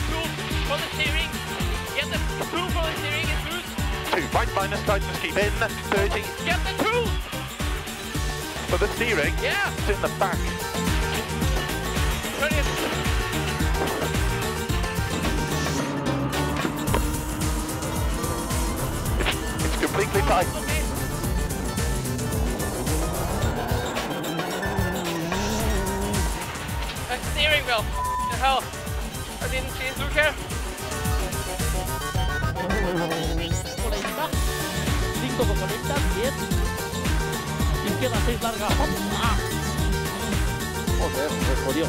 tool for the steering. Get the tool for the steering and boost. 2, right minus tightness, keep in, 30. Get the tool! For the steering, Yeah! it's in the back. Brilliant. It's completely tight. Okay. Steering wheel. What the hell? I didn't see it. Look here. Joder, se jodió.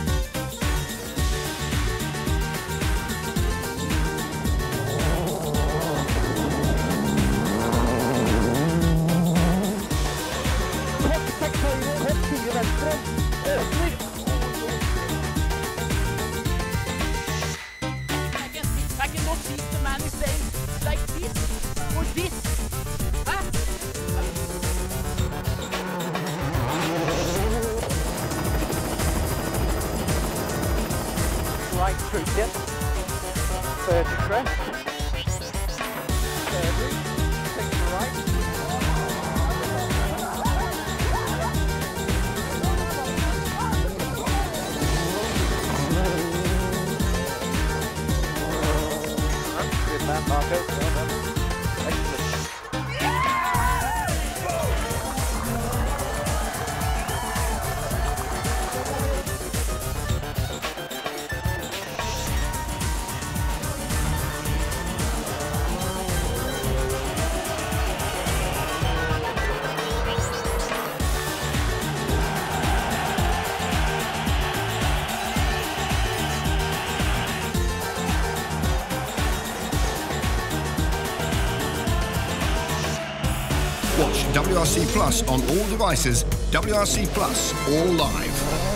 I cannot see the man is saying like this or this. Huh? Right through dip. 30 crest. 30. 6 right. Good man, Marco. Well done. Excellent. Watch WRC Plus on all devices. WRC Plus, all live.